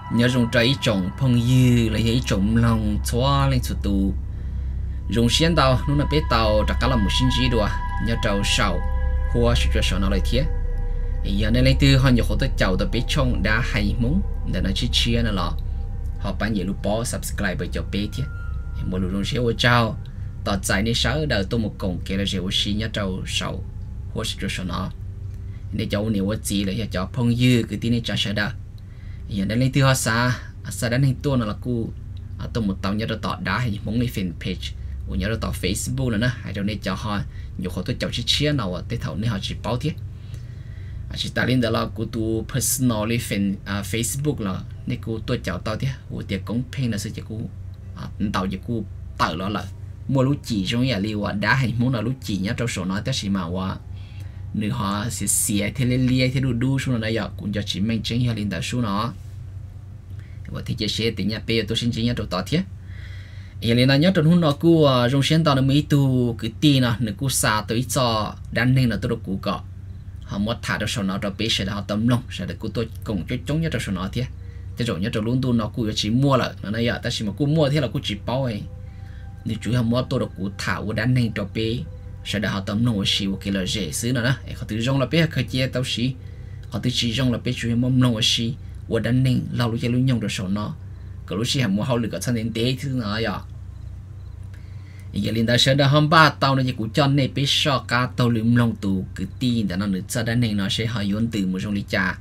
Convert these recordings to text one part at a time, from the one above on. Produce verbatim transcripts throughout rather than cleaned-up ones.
nhớ dùng trái trồng phong dư là ấy trồng lòng xóa lên sụt tù dùng xiên tàu nó là bé tàu đặc cả là một sinh trí đùa nhớ trâu sầu hoa sự cho sầu nó lại thiệt giờ nên lấy từ họ nhiều họ tới chầu tới bé trồng đã hay muốn để nó chia chia nó lọ họ bán nhiều lúc bỏ subscribe bởi cho bé thiệt một lúc dùng xiên hoa trâu tọt dài nên sáu đời tôi một cổng kia là rượu xí nhớ trâu sầu hoa sự cho sầu nó để cháu nếu gì là cho phong dư cái tin này cho sợ đó giờ đây lên từ họ xa xa đến hình tuôn là cô tôi một tàu nhớ được tọt đá hay muốn lấy fan page của nhớ được tọt Facebook nữa nè hay cho nên cho họ nhiều họ tôi chọn chiếc chia nào tới thầu nên họ chỉ báo thiết chỉ ta lên đó là cô tu personal fan Facebook là nên cô tôi chọn tao thiết của tiệc công pin là sự chỉ cô tàu chỉ cô tự nó là mua lúa chỉ trong nhà liu đá hay muốn là lúa chỉ nhá trong sổ nói tới gì mà wa nếu họ sẽ xỉa thế lên lia thế đủ đủ xuống này giờ cũng cho chỉ mình chính hiện lên đó xuống nó và thì chia sẻ tình nhà bé tôi xin chính nhà đầu tỏ thiết hiện lên này nhớ trong hôm đó cô trong sáng tao nó mấy tu cứ tin à nếu cô xa tới cho đan nên là tôi được cũ cọ họ muốn thả được số nó cho bé sẽ là họ tấm lòng sẽ được cô tôi cùng cho chống nhớ trong số nó thiết thế rồi nhớ trong luôn tu nó cô chỉ mua là nó này giờ ta chỉ mà cô mua thế là cô chỉ bao ấy nếu chú họ mua tôi được cũ thả của đan nên cho bé sẽ đã họ tấm lòng xíu cái là dễ xứ nữa đó họ từ trong là bé khởi chia tao xí họ từ chỉ trong là bé chú mong lòng xí và đan nên lâu lúc chơi lúc nhung được số nó cái lúc xí họ mua hậu lực ở thân đến tế thứ nữa vậy giờ linh đã sẽ đã hôm ba tàu nó chỉ cũng cho nên bé so cá tàu lượm lòng tù cứ tin để nó được cho đan nên nó sẽ họ yến từ một trong lý cha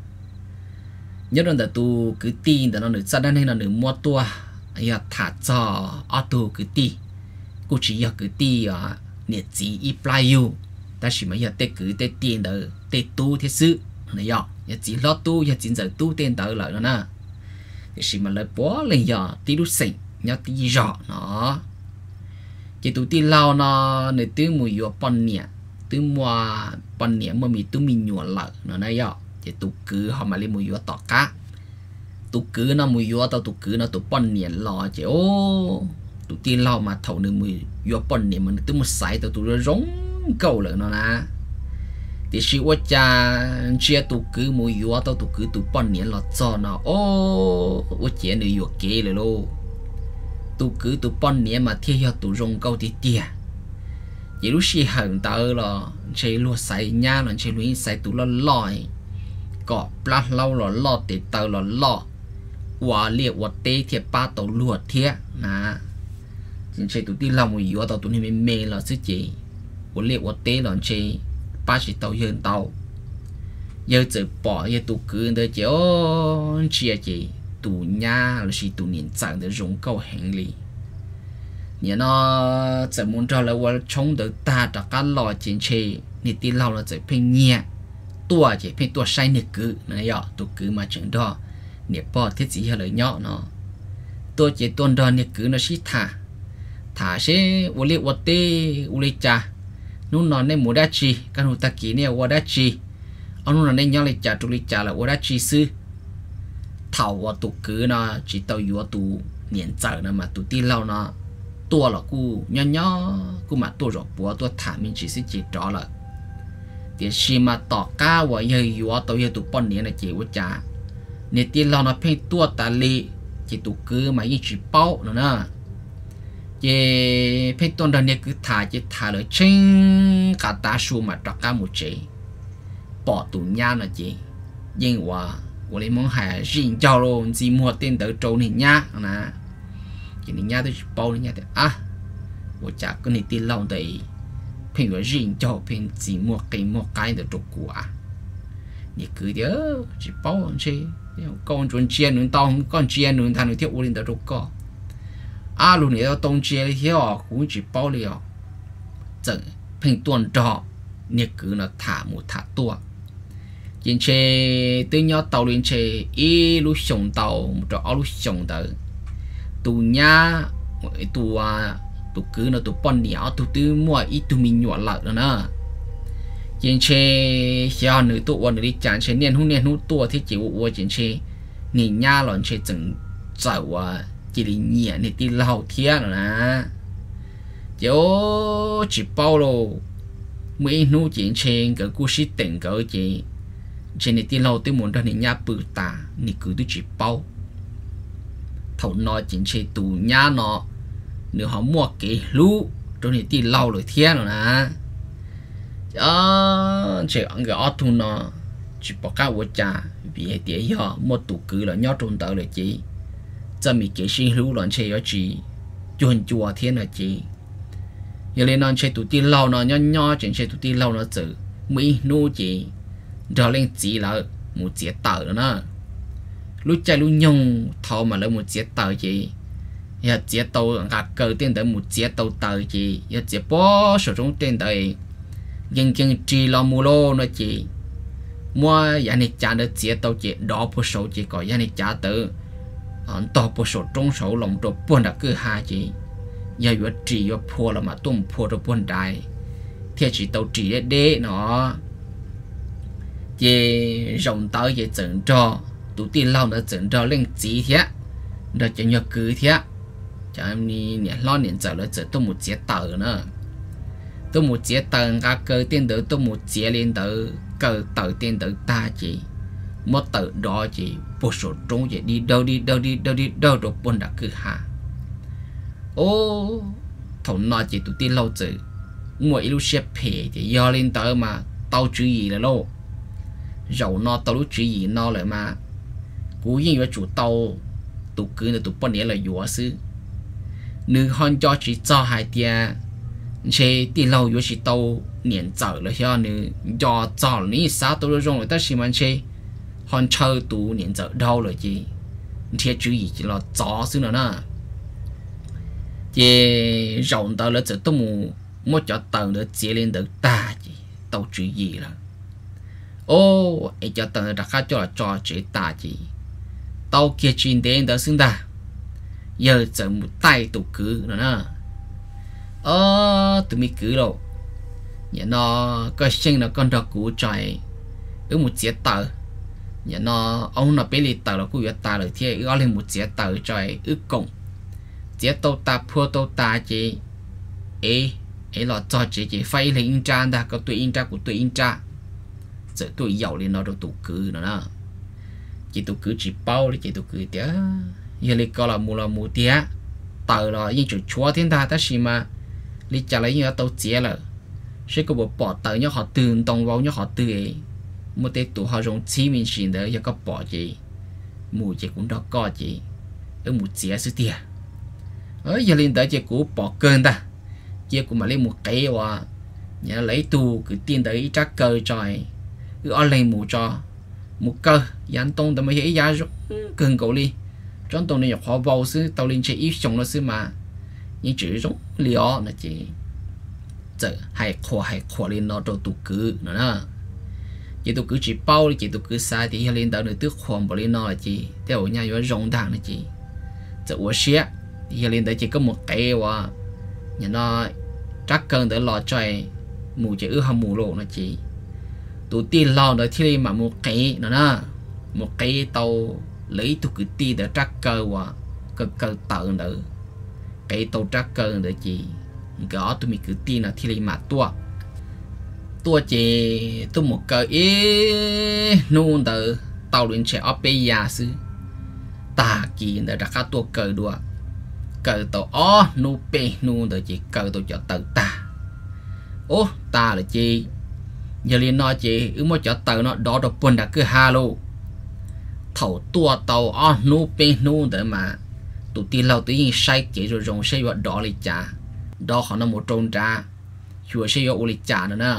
nhớ rằng là tu cứ tin để nó được cho đan nên nó được mua tua giờ thả cho auto cứ tin cũng chỉ giờ cứ tin à nhiệt chỉ ít play you ta chỉ mới giờ tết cứ tết tiền đó tết tu thế sự này giờ giờ chỉ lo tu giờ chỉ giờ tu tiền đó lại nữa nè thì chỉ mà lấy bỏ lên giờ tí lúc sinh nhớ tí rõ nó chỉ tu tí lao nó để từ mùi vô bận nhẹ từ mùa bận nhẹ mà mình từ mình nhuận lại nó này giờ chỉ tu cứ họ mà lấy mùi vô tỏ cá tu cứ nó mùi vô tao tu cứ nó tu bận nhẹ lo chỉ ô tụi tiên lao mà thầu nửa mười vô bận niệm mình tới một sải tụi tụi nó rống câu lại nó nè thì sự quá cha chia tụi cứ mùi vô tao tụi cứ tụi bận niệm là cho nó ô quá chế nửa vô kê rồi luôn tụi cứ tụi bận niệm mà theo cho tụi rống câu thì tia chỉ lúc xí hận tao là chơi lúa sải nhá là chơi lúa sải tụi nó lòi cọ plat lâu là lò để tao là lò quả liệt quả tê thiệt ba tàu lúa thiệt nè chơi tụi ti lòng mùi tàu tụi này mê là sức chị của liệu của tế là chơi ba chỉ tàu hơn tàu giờ giờ bỏ giờ tụi cứ tới chiếu chia chị tụi nhà là chỉ tụi niệm chẳng để dùng câu hành lý nhớ nó chỉ muốn cho là qua chống được ta đã cá lò trên chơi nị ti lòng là chỉ phê nhẹ tua chỉ phê tua sai nị cứ này ạ tụi cứ mà chẳng đó nị bỏ thiết gì hay lời nhỏ nó tôi chỉ tuần đó nị cứ nó chỉ thả thả sẽ u lê u tê u lê cha nó nói nên mua đá chi cái hồ ta kỹ này u đá chi ông nói nên nhau lê cha tu lê cha là u đá chi sư thảo và tụ cứ nó chỉ tàu u tụ niệm trời nó mà tụ ti lâu nó tua là cu nhỏ nhỏ cu mà tua rồi bùa tua thả mình chỉ sẽ chỉ trỏ là thì khi mà tỏ cá và giờ u tàu giờ tụ bận niệm là chỉ u cha niệm ti lâu nó phải tua ta lê chỉ tụ cứ mà như chỉ bao nữa nè chế phê tôn đó này cứ thả chế thả rồi trên cả ta su mà trọc cả một chế bỏ tủ nhà là chế nhưng mà我哋muốn係人教咯，只摸電到做你nhà nè，cái你nhà tôi bao你nhà thì à，我家跟你啲老哋，譬如人教譬只摸幾摸解就做過啊，你cứ nhớ chỉ bao chế，con chuẩn chia nữa tao con chia nữa thằng nữa thiếu u lên到做個。à lúc này đông chia thì họ cũng chỉ bao liều chẳng phình tuần trọ nhiệt cứ nó thả một thả tua trên xe từ nhau tàu lên xe y lúc sống tàu một trọ lúc sống tàu tù nhá tù à tù cứ nó tù bận nhở tù tư mua ít tù mình nhọ lại nữa nè trên xe xe nữ tụวันนี้จานxe niên hung niên hung tua thì chỉ uo trên xe nhìn nhá lòn xe chẳng chạy à chỉ là nhẹ này đi lâu thiệt rồi nè chỗ chỉ bao lô mấy nô chuyện trên cái故事tình cái gì trên này đi lâu tôi muốn cho nên nhà bự ta này cứ tôi chỉ bao thầu nó chính chế tù nhá nó nếu họ mua cái lú rồi thì đi lâu rồi thiên rồi nè đó chỉ ăn cái ở thun nó chỉ bỏ cá vô trà vì thế họ mua tủ cứ là nhớ trong tờเลยchị cho mình cái sinh lú là chơi ở chị chuẩn chùa thiên là chị giờ lên nó chơi tủ đi lâu nó nhớ nhớ chính chế tủ đi lâu nó chữ mỹ nô chị đó lên chỉ là một chiếc tờ nữa lúc chạy lúc nhung thâu mà lấy một chiếc tờ chị giờ chiếc tàu cả cờ tiền tới một chiếc tàu tờ chị giờ chiếc bó số trong tiền tới nhưng nhưng chỉ là mua lô nữa chị mua giá này trả được chiếc tàu chị đó bộ số chị có giá này trả từ to bộ số trong số lòng đồ buồn đã cứ hai chị giờ vừa chỉ vừa phô là mà tung phô được buồn đại thì chỉ tàu chỉ để để nó chị rộng tới chị整cho tụ tiền lâu nó整cho lên chỉ thế đó cho nhớ cứ thế cho em đi nè lo nè giờ nó giờ tôi một chiếc tờ nữa tôi một chiếc tờ cả cơ tiền tử tôi một chiếc lên tử cơ tờ tiền tử ta chị một tờ đó chị bộ số trống chị đi đâu đi đâu đi đâu đi đâu rồi buồn đã cứ hà ô thầu nói chị tụ tiền lâu chứ mỗi lúc xếp phê thì do lên tờ mà tao chữ gì là lô dầu nó tao lúc chữ gì nó lại mà cú yên với chủ tàu tụ cứ là tụ bọn nhé là dùa sư nữ hòn cho chỉ cho hai tia chế đi lâu với chỉ tàu niệm giờ là cho nữ cho cho ní sao tàu rồi rồi ta chỉ mang chế hòn chơi tụ niệm giờ đâu rồi chị chế chữ gì chỉ là cho sư nữa nè chế rộng tàu là chỉ tụ mù một cho tàu nữa chế lên được ta chị tàu chữ gì là ô ấy cho tàu đặt khác cho là cho chế ta chị tàu kia chuyên đến đó xứng ta giờ giờ một tay tụ cứ nữa nè ờ tụi mình cứ đâu nhà nó có sinh là con đọc cũ trời ở một chiếc tờ nhà nó ông nó bé lì tờ là cú việt tờ rồi thì ở lên một chiếc tờ trời ước cộng chiếc tàu ta phua tàu ta chị ấy ấy là cho chị chị phay lên in tra đã có tuổi in tra của tuổi in tra giờ tuổi giàu lên nó đâu tụ cứ nữa nè chị tụ cứ chỉ bao đi chị tụ cứ tiếc giờ lấy coi là mua là mua tiếc tờ là những chỗ chúa thiên ta ta xí mà lấy trả lấy những tàu chia là sẽ có bộ bỏ tờ nhớ họ từ đồng vào nhớ họ từ ấy một tết tụ họ dùng chí mình xin đấy giờ có bỏ gì mua chị cũng đó có chị ở một chia số tiền ở giờ lên tới chị cũng bỏ cơn ta chị cũng mà lấy một cái và nhà lấy tù cứ tiền đấy chắc cơ trời cứ ở lên mua cho một cơ dán tông tao mới thấy giá rất cần cầu đi trong tông này họ vào sư tao lên chơi ít chồng nó sư mà nhưng chỉ giống liò là chỉ giờ hay khoa hay khoa lên nó đâu tụ cứ nữa nè chỉ tụ cứ chỉ bao chỉ tụ cứ sai thì lên tao nữa tức khoan bỏ lên nó là chỉ theo nhà có rong đàng là chỉ giờ uống xe thì lên tới chỉ có một cái và nhà nó chắc cần để lò chơi mù chỉ ư hầm mù lộ nó chỉ tụ tiền lò nữa thì mà một cái nữa nè một cái tàu lấy tụ cứ ti để chắc cơ và cơ cơ tự nữa cái tàu chắc cơ nữa chỉ gõ tụi mình cứ tin là thì mà tua tua chỉ tôi một cái ý nôn từ tàu lên chạy ở bây giờ xứ ta kỳ để đặt các tua cờ đùa cờ tàu ó nu pe nu để chỉ cờ tàu cho tự ta ô ta là chi giờ liền nói chị ứ một cho tự nó đó độc quân đã cứ halo thầu tua tàu ó nu pe nu để mà tụi tiền lâu tự nhiên sai kỹ rồi rong sai vào đó lịch trả đó họ nó một trôn trả chùa sai vào lịch trả nữa nè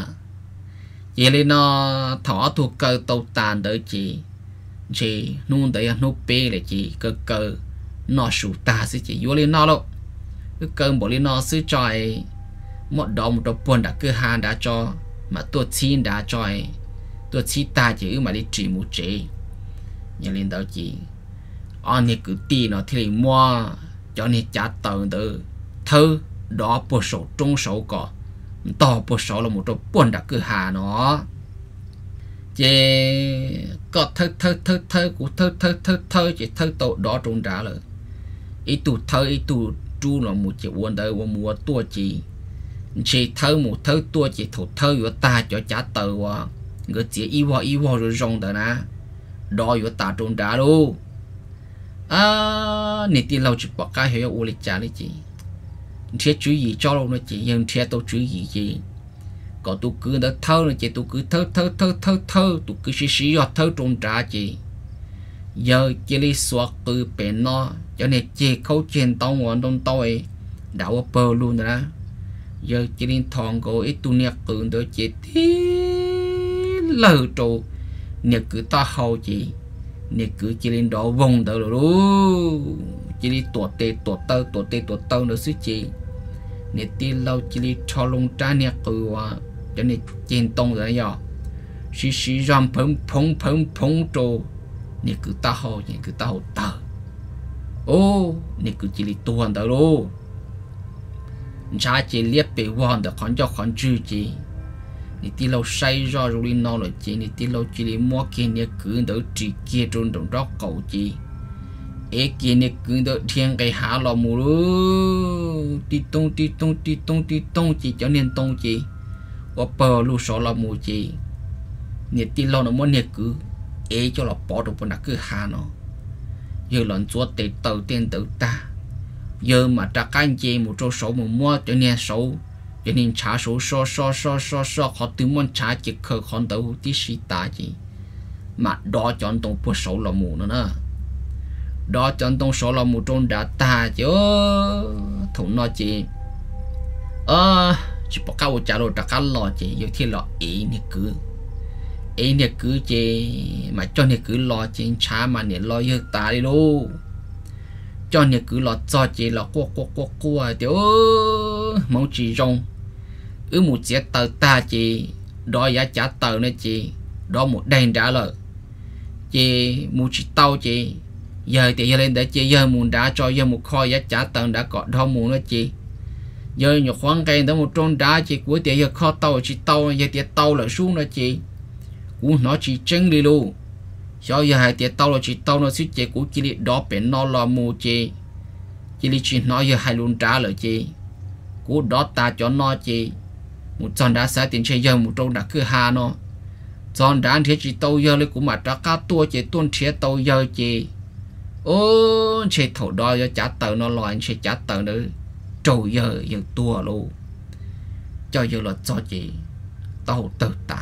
giờ liền nó thỏ thuộc cờ tàu tàn đỡ chị chị nu để nu pe là chị cơ cơ nó sụt ta sẽ chỉ vô lên nó đâu cái cơn bỏ lên nó sẽ trời một đó một đôi buồn đã cứ hàng đã cho mà tôi xin đã cho tôi xin ta chỉ mà đi chỉ một chế nhà lên đó chỉ anh này cứ tin nó thì mua cho nên trả tờ từ thơ đó bộ số trong số có to bộ số là một đôi buồn đã cứ hàng nó chỉ có thơ thơ thơ thơ của thơ thơ thơ thơ chỉ thơ tổ đó trong trả lời ít tụ thơ ít tụ chu là một triệu quân đời và mua tua chỉ chỉ thơ một thơ tua chỉ thủ thơ của ta cho trả tờ và người chỉ y vào y vào rồi rong đó nè đòi của ta trong trả luôn à nè tiền lâu chỉ bỏ cái hiểu u lịch trả lấy chị thiệt chú ý cho luôn nó chị nhưng thiệt tôi chú ý chị còn tôi cứ đã thâu nó chị tôi cứ thâu thâu thâu thâu thâu tôi cứ xí xí giọt thâu trong trả chị giờ chị đi xóa cứ bền nó cho nên chị khâu trên tao ngọn đông tôi đảo bờ luôn đó giờ chị đi thòng cổ ít tu nè cứ đỡ chị tí lờ trâu nè cứ ta hậu chị nè cứ chị lên đó vòng đỡ rồi chị đi tuột tê tuột tơ tuột tê tuột tơ nữa xứ chị nè tí lâu chị đi cho lông trái nè cứ à cho nên trên tông rồi giờ xí xí ram phồng phồng phồng phồng trâu nè cứ ta hậu nè cứ ta hậu tơ ô nè cứ chị đi tuột đỡ rồi cha chị liếc bề quan được khoản cho khoản chữ chị nè tí lâu say ra rồi nó rồi chị nè tí lâu chị đi mua kia nè cứ đỡ chị kia trong trong đó cậu chị ấy kia nè cứ đỡ thiên cái hạ lò mù luôn tí tông tí tông tí tông tí tông chị cho nên tông chị và bờ lu sọ lò mù chị nè tí lâu nó muốn nè cứ ấy cho là bỏ được bọn nó cứ hạ nó giờ lần chúa tệ tàu tiền tự ta giờ mà trả cái gì một chỗ số một mua cho nên số cho nên trả số so so so so so họ tự muốn trả chỉ khờ con đầu tí xí ta gì mà đó chọn tông bộ số là mù nữa nè đó chọn tông số là mù trong đã ta chứ thủ nó chỉ ờ chỉ bỏ cao trả rồi trả cái lò chỉ giờ thì lò ý này cứ ý này cứ chỉ mà cho này cứ lò chỉ trả mà này lo giờ ta đi luôn cho nên cứ lọt cho chị là qua qua qua qua tiểu mẫu chỉ rong ứ một chiếc tờ ta chị đó giá trả tờ nữa chị đó một đèn trả lời chị một chỉ tàu chị giờ thì giờ lên để chị giờ muốn đã cho giờ một kho giá trả tờ đã có đó muốn nữa chị giờ nhiều khoáng cây đó một trôn đá chị của tiền giờ kho tàu chị tàu giờ tiền tàu là xuống nữa chị cũng nó chỉ chân đi luôn cho giờ hai tiệt tàu là chỉ tàu nó xích chế của chị đi đó bên nó là mua chị chị đi chỉ nói giờ hai luôn trả lời chị của đó ta cho nó chị một tròn đá sai tiền chơi giờ một trâu đã cứ hà nó tròn đá thì chị tàu giờ lấy của mặt trả cá tua chị tuôn chế tàu giờ chị ô chị thầu đo giờ trả tờ nó loạn chị trả tờ nữa trâu giờ giờ tua luôn cho giờ là cho chị tàu tờ ta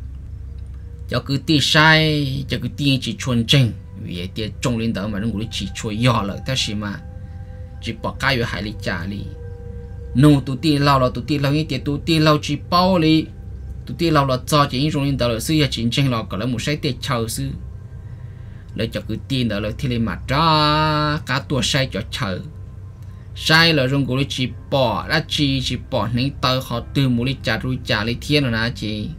cho cứ ti sai cho cứ ti chỉ chuẩn chỉnh vì tiền trong lên đó mà nó cũng chỉ chuẩn nhỏ rồi thế gì mà chỉ bỏ cái về hải lý trả đi nô tụi ti lao là tụi ti lao như tiền tụi ti lao chỉ bao đi tụi ti lao là cho chỉ trong lên đó là sư chỉ chỉnh là còn là một sai tiền chờ sư lấy cho cứ tin đó là thì lên mặt ra cả tua sai cho chờ sai là trong cũng chỉ bỏ đã chỉ chỉ bỏ những tờ họ từ một lý trả rồi trả lý thiên rồi nè chị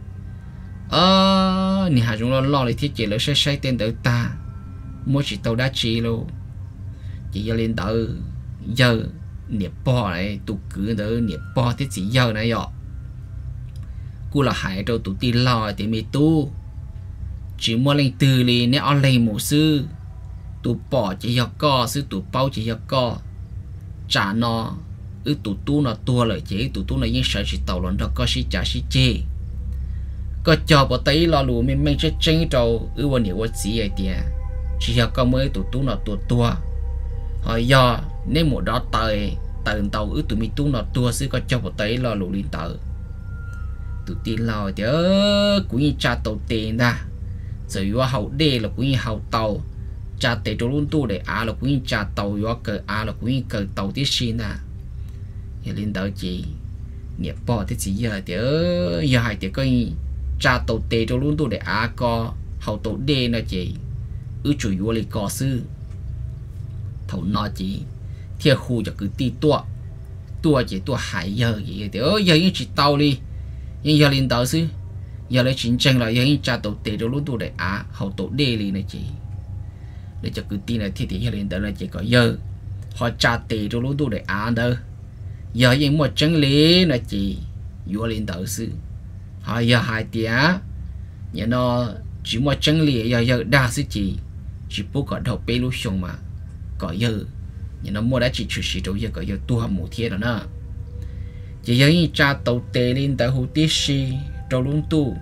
ờ nè hà chúng nó lo lại thiết chế là sai sai tên tự ta mua chỉ tàu đá chi luôn chỉ giờ lên tàu giờ nè bỏ này tụ cứ đỡ nè bỏ thiết chỉ giờ này rồi cú là hải đâu tụ ti lo thì mi tu chỉ mua lên từ li nè on lên một sư tụ bỏ chỉ giờ co sư tụ bao chỉ giờ co trả nó ư tụ tu nó tua lại chỉ tụ tu nó những sợ chỉ tàu lần đó có sĩ trả sĩ chê có cho bộ tay lo lù mình mình sẽ tranh trâu ưวันนี้ว่าgì vậy tiệt chỉ là có mới tụ tu nó tua tua hỏi do nếu một đó tời tời tàu ư tụ mình tu nó tua sẽ có cho bộ tay lo lù lên tờ tụ tiền lo chứ cũng như cha tàu tiền ra rồiว่าhậu đê là cũng như hậu tàu cha tiền cho luôn tu để à là cũng như cha tàuว่าcờ à là cũng như cờ tàu tí xin à giờ lên tờ chị nghiệp bỏ thì chỉ giờ thì giờ hai thì coi cha tàu tê cho luôn tu để à co hậu tàu đê là chị ư chủ yếu là co sư thầu nó chị theo khu cho cứ ti tua tua chỉ tua hải giờ gì thì giờ như chỉ tàu đi nhưng giờ lên tờ sư giờ lấy chiến tranh là giờ như cha tàu tê cho luôn tu để à hậu tàu đê đi này chị để cho cứ tin là thì thì giờ lên tờ là chỉ có giờ họ cha tê cho luôn tu để à đâu giờ những một chân lý là chỉ vừa lên tờ sư họ giờ hai tiếng nhà nó chỉ một chân lý giờ giờ đa sư chỉ chỉ bố có đầu bê lúc xong mà có giờ nhà nó mua đã chỉ chịu sĩ đâu giờ có giờ tu học một thiên rồi nè chỉ giờ như cha tàu tê lên tại hồ tí si trâu luôn tu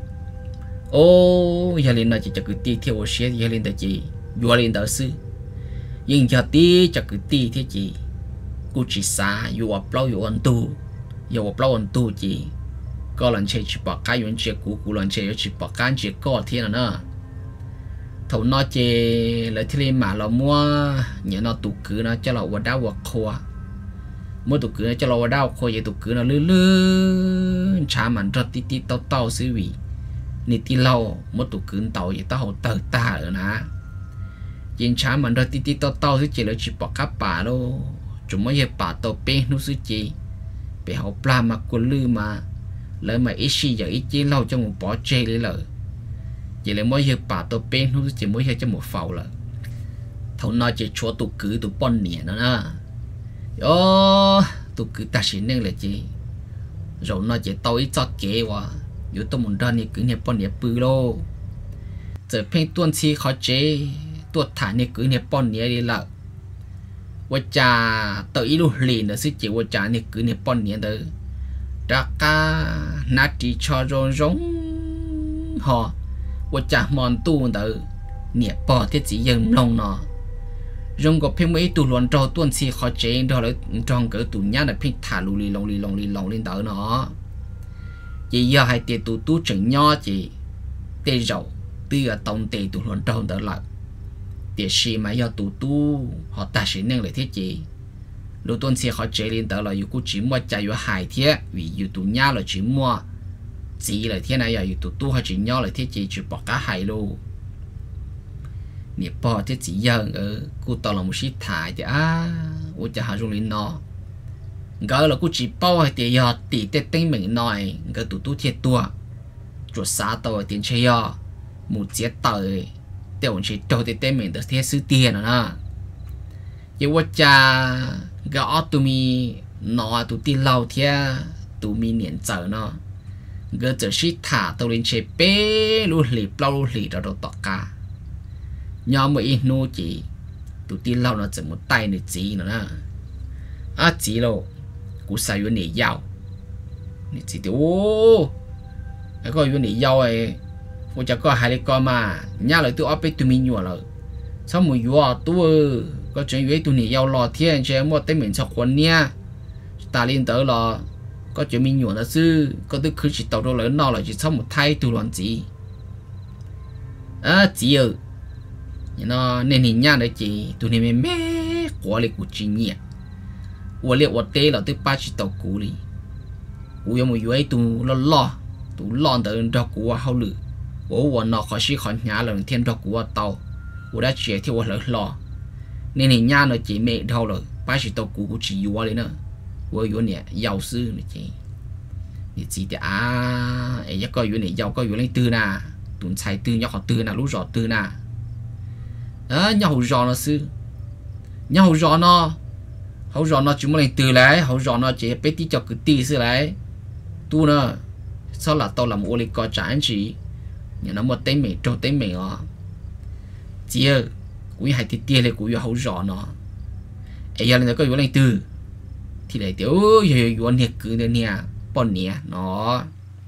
ô giờ lên là chỉ cho cứ ti theo xe giờ lên tại chỉ vừa lên tờ sư nhưng giờ tí cho cứ tí thế chị cô chỉ xa yêu ở bao yêu ăn tu yêu ở bao ăn tu chị có lần chơi chỉ bỏ cái chuyện chuyện cũ cũ lần chơi chỉ bỏ cái chuyện có thiên nữa thầu nó chơi lại thì mà là mua nhớ nó tụ cứ nó cho là vào đau vào khoa mua tụ cứ nó cho là vào đau khoa vậy tụ cứ nó lư lư chả mặn rất tí tí tao tao xí vị nị tí lâu mua tụ cứ tàu vậy tao hậu tờ ta ở nè chuyện chả mặn rất tí tí tao tao xí chỉ là chỉ bỏ các bà đâu chúng mới hiện bà tao bé nó xí chỉ bé học pla mà quên lư mà lỡ mà ít xí giờ ít chỉ lâu cho một bỏ chơi lấy lỡ chỉ là mỗi giờ bà tôi bên nó chỉ mỗi giờ cho một phẩu là thầu nói chỉ chúa tụ cứ tụ bon nhẹ nó nè ô tụ cứ ta chỉ nên là gì rồi nó chỉ tao ít cho kế quá nếu tôi muốn ra thì cứ nhẹ bon nhẹ bự lô giờ phèn tuần chi khó chế tuột thả nhẹ cứ nhẹ bon nhẹ đi làว่าจะตัวอีลูลีนสิจิว่าจะนี่คือเนี่ยปนเนี่ยเด้อรักกานาทีชอจงจงหอว่าจะมอนตู้เด้อเนี่ยปอที่จียังลงเนาะรงกับเพียงไม่ตัวล้วนเราต้นสีเขาเจงเราเลยจองเกิดตัวนี้น่ะเพียงถ่าลุลีลงลีลงลีลงลีเด้อเนาะจีอยากให้เตะตัวตู้จังย่อจีเตะเราเตื้อตรงเตะตัวล้วนเราเด้อละเดี๋ยวชีมา要ตู้ตู้họ ta sẽ nên lại thế gì lúc tuần xe họ chơi lên tới là yêu cũng chỉ mua chạy yêu hại thế vì yêu tụ nhau là chỉ mua chỉ là thế này yêu tụ tu họ chỉ nhau là thế gì chỉ bỏ cả hại luôn nếu bỏ thế chỉ giờ ở cô tao là một sĩ thải thì à ủa chả hà dùng lên nó gỡ là cô chỉ bao hay thì giờ tỷ tết tính mình nói gỡ tụ tu thiệt tua chuột xa tao tiền chơi giờ một chiếc tời tiểu chỉ đầu thì tên mình được thiết sư tiền rồi nè nhưng mà cha gõ tụi mi nó tụi ti lâu thế tụi mi niệm chờ nó gỡ chờ sĩ thả tao lên chơi bé luôn lì bao luôn lì rồi đâu tọt cả nhóm mấy nô chỉ tụi ti lâu nó chỉ một tay nữa chỉ nữa nè à chỉ lo cú sai vô nỉ giàu nỉ chỉ tiểu cái coi vô nỉ giàu ấy我就講係你講嘛，人嚟都我俾對面咗啦，什麼藥啊都個轉藥對你要落天，即係冇對面出混呢，打領導啦，個轉面藥啦是，個都佢是到咗嚟鬧嚟就什麼態度亂子，啊只有，然後年年人嚟住，對你咩咩過嚟古經驗，我哋我哋啦都八十到古嚟，我有冇藥都落落，都落到到古好了。我我那可是看伢人天照顾我到，我在学听我来了，你你伢那姐妹到了，把是到顾顾只有我的呢，我有呢药师那姐，你记得啊？哎，一个月呢药个月呢对呐，顿菜对要好对呐，路绕对呐，啊，要好绕那是，要好绕呢，好绕呢，怎么能对来？好绕呢，姐别地叫个地是来，对呢，sau là tao làm ô lịch có chán gì nhưng nó một tên mình trâu tên mình à chia quý hai tiết tiền này quý hậu rõ nó ấy giờ nó có yếu lên từ thì để tiểu yếu nhiệt cứ đến nè bọn nè nó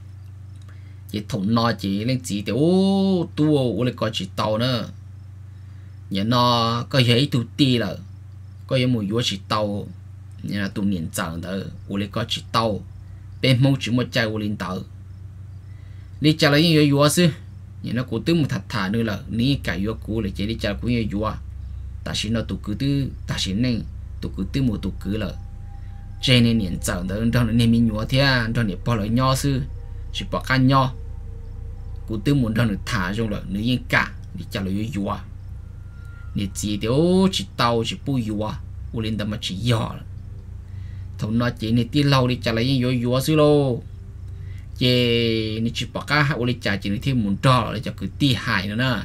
chỉ thủng nó chỉ lên chỉ tiểu tu ô lịch có chỉ tàu nữa nhưng nó có giấy tu ti là có yếu một yếu chỉ tàu nhưng là tu niệm chẳng đó ô lịch có chỉ tàu bên mong chỉ một chai ô lịch tàu đi trả lại những yếu chứ nhưng nó cũng tư một thật thà nữa là ní cả yếu cũ là chỉ đi trả cũng yếu yếu ta chỉ nó tụ cứ tư ta chỉ nên tụ cứ tư một tụ cứ là trên nên nhận chẳng đó trong nên mình yếu thế trong để bỏ lại nhau chứ chỉ bỏ căn nhau cũng tư một trong được thả trong là nữ yên cả đi trả lại yếu yếu để chỉ điều chỉ tàu chỉ bùi yếu u lên tâm mà chỉ yếu thằng nó chỉ nên đi lâu đi trả lại yếu yếu chứ lô chế ni chỉ bỏ cả ô lịch trả chỉ thêm muốn trò là cho cứ ti hại nữa nè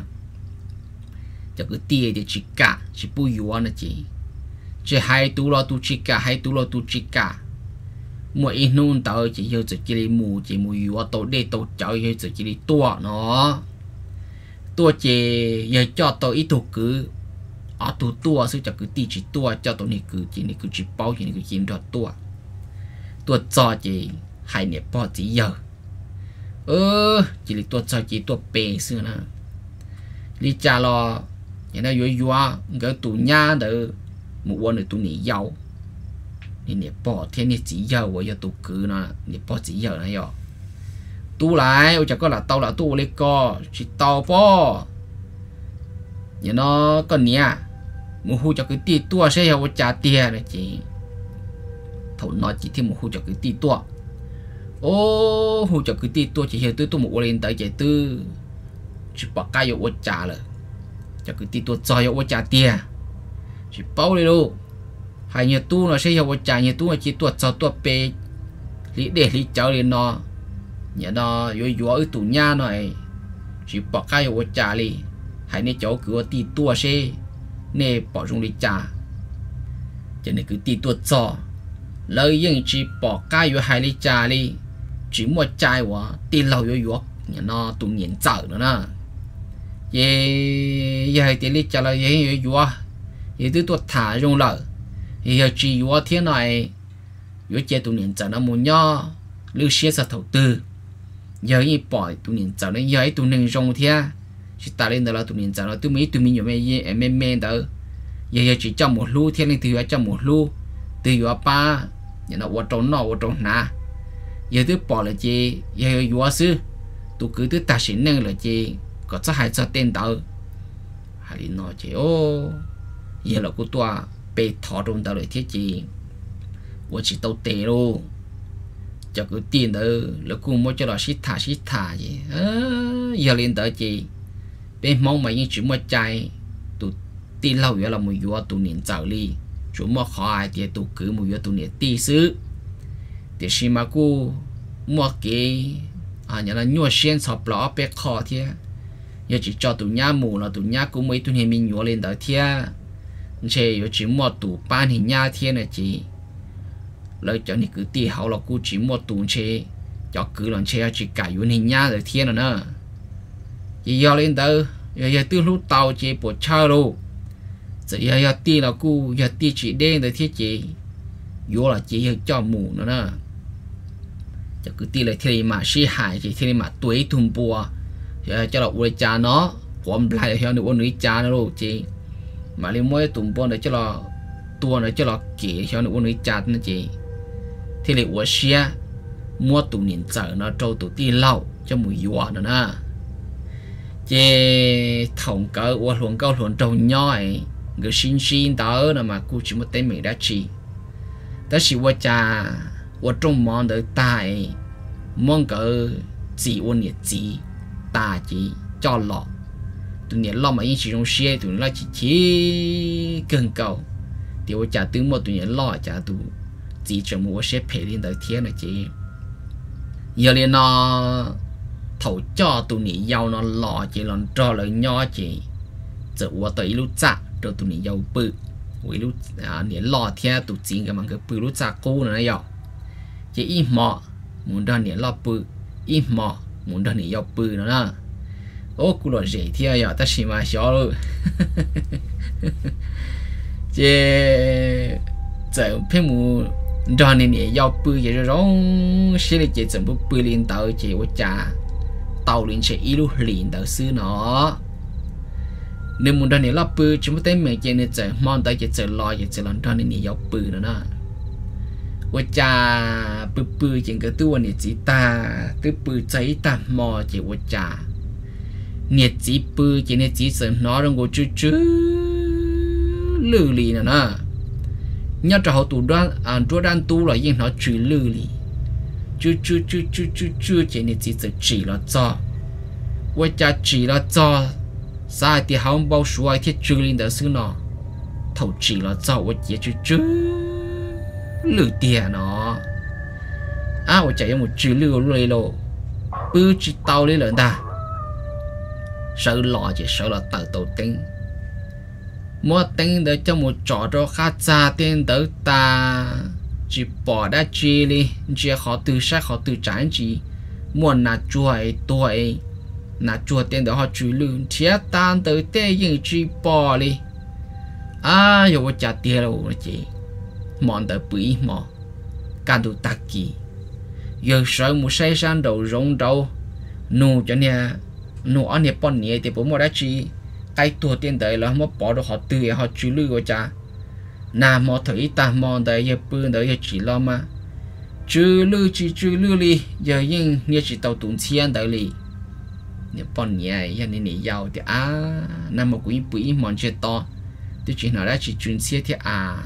cho cứ ti thì chỉ cả chỉ bùi yếu nữa chỉ chỉ hai tu lo tu chỉ cả hai tu lo tu chỉ cả mỗi ít nôn tao chỉ yêu chỉ chỉ mù chỉ mù yếu tao để tao cháu yêu chỉ chỉ tua nó tua chế giờ cho tao ít tu cứ ở tu tua sư cho cứ ti chỉ tua cho tao này cứ chỉ này cứ chỉ bao chỉ này cứ chỉ cho tua tua cho chỉ hai nè bỏ chỉ giờ ơ chỉ là tua cho chỉ tua bể xưa nè lý cha lo nhà nó vừa vừa cái tụ nhà đỡ một quân để tụ nỉ giàu thì nỉ bỏ thiên nỉ chỉ giàu với tụ cứ nó nỉ bỏ chỉ giàu này rồi tu lại ôi chẳng có là tao là tu lấy co chỉ tao po nhà nó còn nhỉ một khu cho cái ti tua sẽ hiểu trả tiền này chị thầu nói chỉ thêm một khu cho cái ti tua ô khu cho cái ti tua chỉ hiểu tôi tôi một lên tới chạy tư chỉ bỏ cái hiệu trả rồi cho cái ti tua cho hiệu trả tiền chỉ bao đi luôn hay nhiều tu nó sẽ hiệu trả nhiều tu là chỉ tuột cho tuột pe lý để lý cháu lên nó nhà nó yo yo ở tủ nhà này chỉ bỏ cái hiệu trả đi hay nên cháu cứ ti tua xe nè bỏ trong đi trả cho nên cứ ti tua cho lời những chỉ bỏ cái hiệu hai đi trả đi chỉ một trái quá ti lâu yo yo nhà nó tụ nhiệt chở nữa nè ye ye ti đi trả là ye yo yo ye từ tuột thả trong lợ ye chỉ yo thiên này yo chơi tụ nhiệt chở nó muốn nhá lưu xe sa thầu tư giờ như bỏ tụ nhiệt chở nó giờ tụ nhiệt trong thiên chỉ ta lên đó là tụ nhiệt chở nó tụ mấy tụ mình nhiều mấy em em em đó giờ giờ chỉ trong một lú thiên lên từ trong một lú từ yo ba nhà nó vào trong nó vào trong nà giờ tôi bỏ là gì giờ yo sư tụ cứ tôi ta xin năng là gì có chắc hay cho tên đó hay nói chứ ô giờ là của tôi bị thọ trong đó để thiết gì tôi chỉ tao tệ luôn cho cứ tiền đó là cũng muốn cho nó xít thả xít thả gì giờ lên tới gì bên mong mà những chuyện mà chạy tụ tin lâu vậy là một vua tụ niệm giàu đi chúng mà khó ai thì tụ cứ một vua tụ niệm tí xứ thì khi mà cô mua cái à nhà là nhua xuyên sọp lọ bé khó thế giờ chỉ cho tụ nhà mù là tụ nhà cũng mấy tụ niệm mình nhua lên tới thế chế giờ chỉ mua tụ ban hình nhà thế này chỉ lời cho nên cứ tì hậu là cô chỉ mua tụ chế cho cứ lần chế chỉ cải vốn hình nhà rồi thế nữa giờ giờ lên tới giờ giờ từ lúc tàu chế bộ chơi luôn giờ giờ giờ tì là cô giờ tì chỉ đen rồi thế chị vô là chỉ giờ cho mù nữa nè cho cứ tì lại thế mà xí hại chỉ thế mà tuổi thùng bùa giờ cho là uống trà nó còn lại theo nữa uống nước trà nữa luôn chị mà liên mỗi thùng bùa để cho là tua để cho là kỹ theo nữa uống nước trà nữa chị thế là uống xe mua tụ niệm chở nó trâu tụ tì lâu cho mùi dọa nữa nè chế thòng cỡ uống luồng câu luồng trâu nhoi người xin xin đó là mà cô chỉ một tên mình đã chỉ đó là uống trà uống trong món đời tài mong cỡ chỉ uống nhiệt chỉ ta chỉ cho lọ tụi nhiệt lo mà những chỉ trong xe tụi nó chỉ chỉ cần cầu thì uống trà từ một tụi nhiệt lo trà tụi chỉ cho mua xe phải lên tới thiên này chị giờ liền nó thầu cho tụi nhiệt giàu nó lọ chỉ lần cho lời nho chị giờ uống tới lúc chặt rồi tụi nhiệt giàu bự với lúc nhiệt lo theo tụi chính cái bằng cái bự lúc chặt cô nữa này chỉ ít mỏ muốn đàn nhiệt lo bự ít mỏ muốn đàn nhiệt giàu bự nữa nè ô cô lo dễ theo giờ ta chỉ mà xóa luôn chị giờ phải mua đàn nhiệt giàu bự vậy rồi sẽ là chị chậm bự bự lên tàu chị của cha tàu lên sẽ ít lúc liền tàu xứ nó nên muốn đàn nhiệt lo bự chúng ta mấy chị này giờ mong tới chị giờ lo chị giờ làm đàn nhiệt giàu bự nữa nèว่าจะปื้อปื้อจริงก็ตัวเนี่ยจีตาตื้อปื้อใจตามอจีว่าจะเนี่ยจีปื้อจีเนี่ยจีเสริมน้อรงกูจื้อจื้อลือลีน่ะนะnhớ cho họ tụ đoan à tụ đoan tu là nhưng nó chỉ lư li chú chú chú chú chú chú chỉ nên chỉ chỉ chỉ là choว่าจะchỉ là cho sai thì họ bao số ai thiết chỉ lên đó xứ nó thầu chỉ là choว่าจะchú chú lừa tiền nó à tôi chạy một chữ lừa rồi lo bự chỉ tao lấy lợn ta sợ lọ chỉ sợ là tự tổ tính mua tính để cho một trò cho khá xa tiền tới ta chỉ bỏ đã chi đi chỉ họ từ sát họ từ trái chỉ muốn là chuối tuổi là chuối tiền để họ chữ lừa thiết tan tới tê nhưng chỉ bỏ đi à giờ tôi trả tiền rồi chị mòn tới bụi mò can tu tắc kỳ giờ sợ một say san đầu rong đầu nụ cho nè nụ anh nè bọn nè thì bố mua đã chi cái tua tiền đấy là mất bỏ được họ từ họ chữ lưu của cha nà mò thấy ta mò đấy giờ bự đấy giờ chỉ lo mà chữ lưu chỉ chữ lưu đi giờ nhưng nghe chỉ tàu tụng chiên đấy đi nếu bọn nhẹ giờ nên này giàu thì à nằm một quý quý mòn chơi to thì chỉ nói là chỉ chuyên xe thì à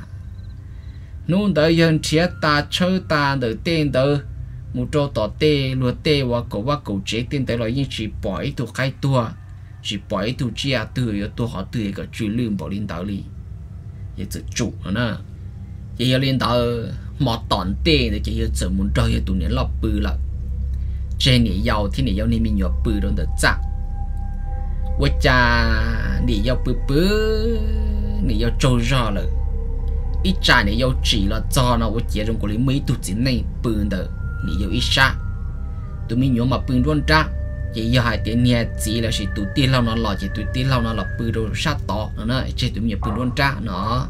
nôn đấy giờ chia ta chơi ta được tiền đấy một chỗ tỏ tê lúa tê và cổ và cổ chế tiền đấy là những chỉ bỏ ít thuộc khai tua chỉ bỏ ít thuộc chia từ yếu tố họ từ cái chuyên lưu bảo liên đạo đi giờ tự chủ nữa giờ liên đạo mọt tòn tê để chỉ giờ muốn cho giờ tụi nó lọp bự là trên này giàu thì này giàu nên mình nhọ bự đó được chắc vợ cha này giàu bự bự này giàu trâu rò rồi ít trái này giàu chỉ là cho nó vợ cha trong cái mấy tụi chính này bự đó này giàu ít sa tụi mình nhọ mà bự luôn chắc chỉ giờ hai tiếng nghe chỉ là chỉ tụi tiên lâu nó lọt chỉ tụi tiên lâu nó lọt bự rồi sát to nữa chỉ tụi mình bự luôn chắc nó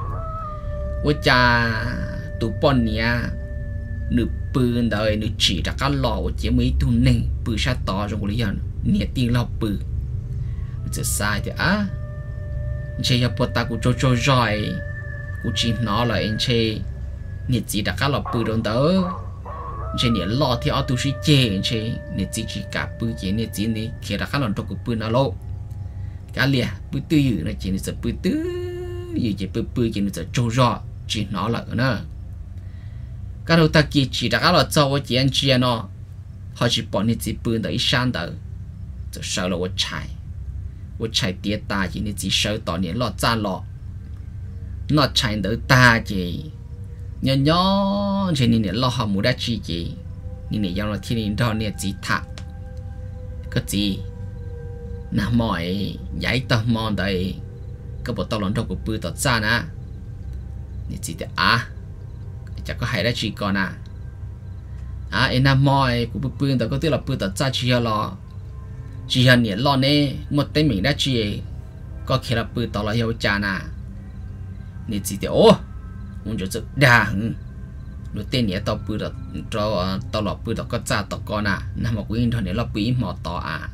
vợ cha tụi bọn nhà nửa bự đời nửa chỉ là các lò chỉ mấy tu nền bự sát to trong cái lý nhiệt tiền lò bựจะsai thì á chỉ là bọn ta cũng cho cho rồi cũng chỉ nó là anh chị nhiệt chỉ là các lò bự đâu đó chỉ nhiệt lò thì ở tu sĩ chế anh chị nhiệt chỉ chỉ cả bự chỉ nhiệt chỉ này khi là các lò trong cái bự nó lô cái liền bự tư dự là chỉ là bự tư dự chỉ bự bự chỉ là cho rồi chỉ nó là nữa cái đầu ta kia chỉ là các loại châu ở trên kia nó họ chỉ bỏ những chỉ bự đấy sang đó就收了我柴我柴跌大chỉ你只收到年落扎落nó柴到大chỉ nhỏ nhỏ chỉ你年落họ mua đã chỉ chỉ你年要了天年到年只塔cái gì nà mọi giải tao mòn đây cái bộ tao lần đầu của bự tao ra nè你chỉ để à chắc có hay đã chỉ còn à à em nà mọi của bự bự tao có tiếc là bự tao ra chỉ lo chỉ là nhiệt lo nè một tay mình đã chỉ có khi là bự tao là yêu cha nà你chỉ để ô muốn cho sự đàng lúc tên nhiệt tao bự tao cho tao là bự tao có cha tao con à nằm một cái thôi nhiệt là bự mỏ tao à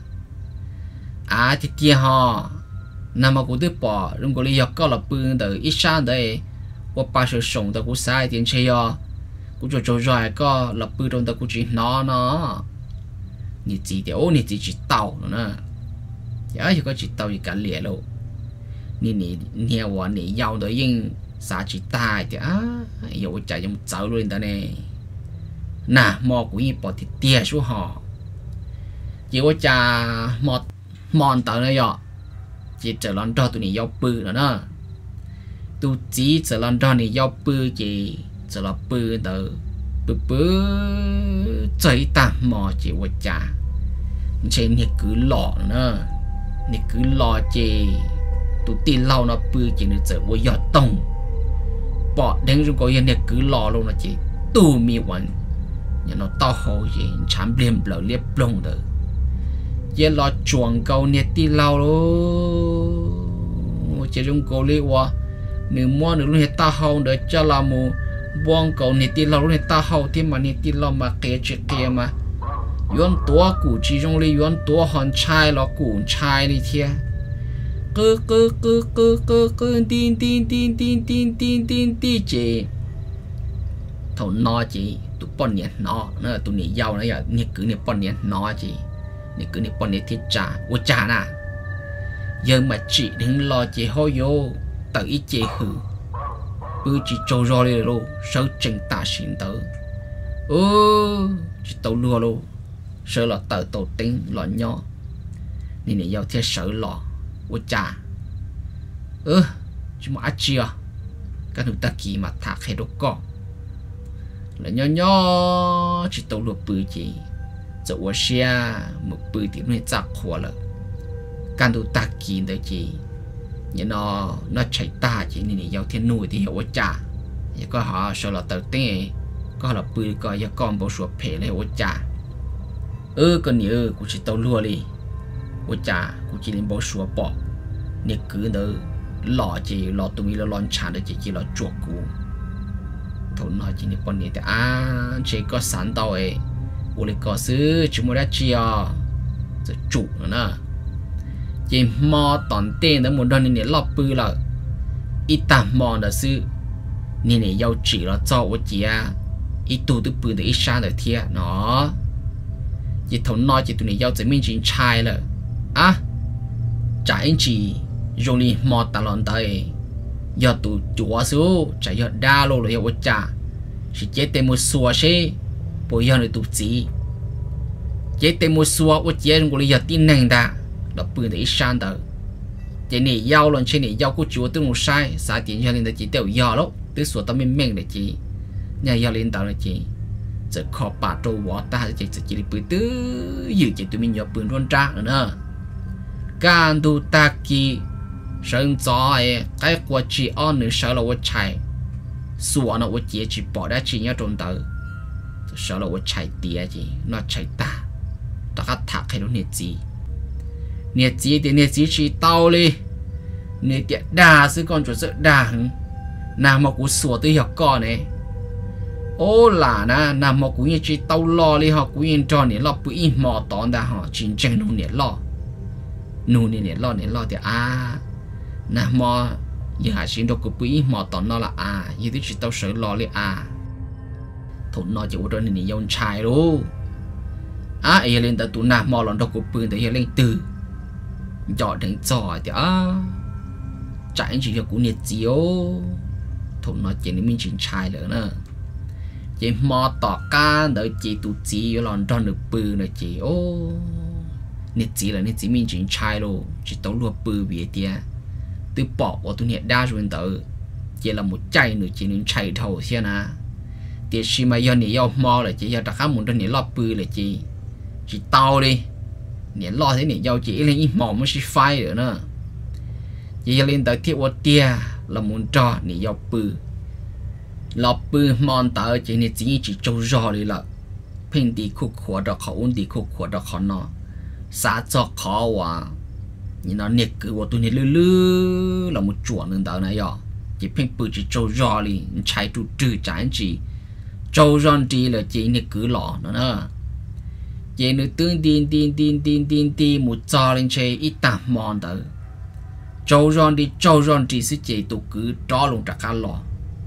à thì tia họ nằm một cái thứ bỏ rồi có lý do có là bự tao ít sang đấy我把手送到古晒点车哟，古就做出来个立不动到古只拿呢，你知道你自己刀了呢，有一个只刀一个裂咯，你你你话你要的应啥只大的啊，有在用走路的呢，那莫古一把的跌出哈，有在莫莫到了哟，只只能到对你要不了呢。tu chỉ giờ lần đó này giao bự gì giờ là bự đó bự bự chơi ta mò chỉ vật trả trên này cứ lọ nữa này cứ lọ chỉ tu tin lâu nó bự chỉ được giờ vô giọt tông bỏ đến trong coi này cứ lọ luôn là chỉ tu miวันnhà nó to hồ gì chạm liềm lở liếp lông đó giờ lọ chuồng câu này tin lâu luôn chỉ trong câu liếp wa nếu mua được luôn ta hậu để cho làm một buông cầu này thì lâu luôn ta hậu thì mà này thì làm mà kẹt chết kẹt mà yuan tua cụ chỉ trong này yuan tua hòn chai là cụ chai đi thiệt cứ cứ cứ cứ cứ cứ tin tin tin tin tin tin tin tin chị thầu nó chị tụi bọn nhện nó nó tụi này giàu nó giờ này cứ này bọn nhện nó chị này cứ này bọn nhện thiết trả ô trả nè giờ mà chị đừng lo chị hôi vô tự ý chế hử bư chỉ trâu rò lên luôn sâu chân ta xin tới ơ chỉ tàu lùa luôn sợ là tờ tàu tính lọ nhỏ nên này giao theo sợ lọ ô cha ơ chỉ mà ăn chia các người ta kỳ mà thạc hay đồ con là nhỏ nhỏ chỉ tàu lùa bư chỉ giờ ô xe một bư thì nó chặt khóa了các người ta kỳ đấy chỉ nhưng nó nó chạy ta chỉ nên giao thiên nuôi thì hiểu cha giờ có họ sợ là tờ tên có là bự có giờ con bộ sụp phê lấy ô cha ơ còn nhớ cũng chỉ tàu lúa đi ô cha cũng chỉ lên bộ sụp bỏ nếu cứ nữa lọ chỉ lọ tụi mình là lon chán được chỉ chỉ là chuột cũ thầu nói chỉ nên bọn này thì à chỉ có sẵn tàu ấy ô lấy có xứ chúng mới đã chia rồi chủ nữa nè chỉ mò tòn tên đó muốn đón nên lọp bự là ít tạm mò đó sư nên này yêu chỉ là cho我姐ít tu tu bự để ít sáng được thiệt nó chỉ thốn nói chỉ tụi này yêu chỉ mình chỉ trai là à trả anh chị dùng đi mò tạt lon tới giờ tụ chúa số trả giờ đa lô là yêu trả chỉ chế tên một xua xe bây giờ này tụ gì chế tên một xua ở chế trong cái giờ tin này đã là bự để ít sáng được chế này yêu lần chế này yêu của chúa tôi một sai sai tiền cho nên là chỉ đều yêu lắm tôi số tao mình mình để chị nhà yêu lên tao là chị giờ khó bà trâu bỏ ta chỉ chỉ đi bự tứ dự chỉ tụi mình yêu bự luôn ra nữa gan tu ta kỳ sơn gió ấy cái của chị on nữa sợ là tôi chạy xua nó tôi chỉ chỉ bỏ ra chỉ nhớ trong tờ sợ là tôi chạy tía gì nó chạy ta ta cắt thạc hay nó nhiệt gì nhiệt gì thì nhiệt gì chỉ tao đi nhiệt tiệt đà sư con chuột sợ đà nào mà cú xua tới học con này ô là na nào mà cú như chỉ tao lo đi họ cú yên cho nhiệt lo bụi mò tòn đã họ chính chân nó nhiệt lo nụ này nhiệt lo nhiệt lo thì à nào mà giờ hạ xin đâu có bụi mò tòn nó là à như thế chỉ tao sợ lo đi à thốn nó chỉ có đôi này dòng trai luôn à ấy lên tới tụi nào mò lần đâu có bụi tới lên từ chọn đến trò thì à chạy chỉ cho cú nhiệt chiếu thốn nó chỉ nên mình chỉnh trai nữa nè chỉ mò tỏ ca đợi chỉ tụi chỉ lần cho được bự nữa chỉ ô nhiệt chỉ là nhiệt chỉ mình chỉnh trai luôn chỉ tao luôn bự về tia từ bỏ vào tụi nhiệt đa rồi tới chỉ là một chạy nữa chỉ nên chạy thầu xem na thì khi mà giờ nhiệt yêu mò là chỉ giờ tất cả muốn cho nhiệt lót bự là chỉ chỉ tao đi nhiệt lo thế nhiệt yêu chỉ lên ít mò mới phai nữa nè chỉ lên tới thiết vật tia là muốn cho nhiệt yêu bự lọp bự mòn tới chỉ nhiệt chỉ chỉ trâu rò đi là phình đi khúc khóa đó khó uốn đi khúc khóa đó khó nó xã cho khó quá nhìn nó nhiệt cứ vào tụi nhiệt lư lư là một chuột nữa đó này ạ chỉ phình bự chỉ trâu rò đi chạy trụ trừ trái chỉ trâu rò đi là chỉ nhiệt cứ lọ nữa nè chỉ nữa tương tin tin tin tin tin tin một trò lên chơi ít tạm mòn tới trâu rò đi trâu rò đi sẽ chỉ tụ cứ cho luôn trả cá lọ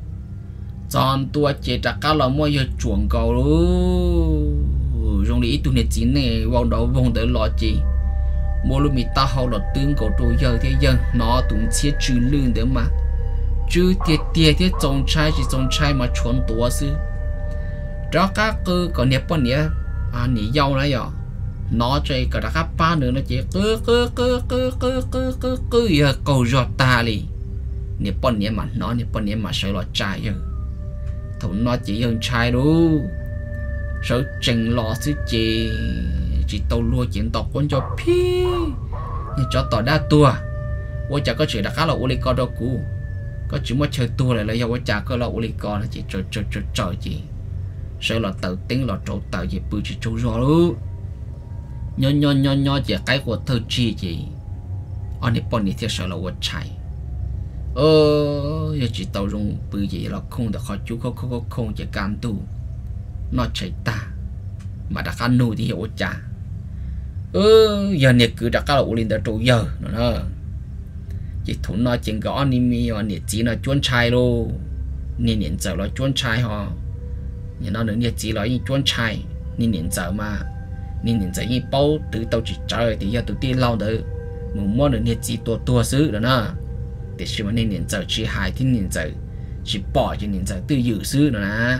chọn tua chế trả cá lọ mua giờ chuồng cầu luôn dùng đi ít tụi này chín này vòng đầu vòng tới lọ chị mua luôn mình ta hậu là tương cầu trôi giờ thế giờ nó tụi chia trừ lương đấy mà chứ tiệt tiệt thế trồng trai chỉ trồng trai mà chuẩn tua sư đó các cơ còn nếp bao nhiêu à nỉ dâu này giờ nó chơi cả các ba nữa nó chỉ cứ cứ cứ cứ cứ cứ cứ cứ giờ cầu giọt ta đi nếp bao nhiêu mà nó nếp bao nhiêu mà sợ lọ trai giờ thằng nó chỉ hơn trai đâu sợ chừng lọ chứ chỉ chỉ tàu lúa chuyện tọt con cho phi như cho tọt đa tua tôi chả có chuyện đặc khác là uli co đâu cũ có chỉ muốn chơi tua này là do tôi chả có là uli co là chỉ trời trời trời trời gì sợ là tự tính là trâu tự gì bự chỉ trâu giò luôn nhon nhon nhon nhon chỉ cái của thơ chi gì anh ấy bọn này thì sợ là tôi chạy ơ giờ chỉ tàu dùng bự gì là không được khó chú không không không chỉ cam tu nó chạy ta mà đã ăn nuôi thì hiểu chả ơ giờ này cứ đã có là lên tới trâu giờ nữa chỉ thốn nó chỉ có anime mà nhiệt chỉ là chuyên trai luôn nên nhiệt giờ là chuyên trai họ nhưng nó nữa nhiệt chỉ là những chuyên trai nên nhiệt giờ mà nên nhiệt giờ như bao từ tàu chỉ trời thì giờ tụi tiên lâu được một món nữa nhiệt chỉ tua tua xứ rồi nè để xem mà nên nhiệt giờ chỉ hai thì nhiệt giờ chỉ bỏ cho nhiệt giờ từ dự xứ rồi nè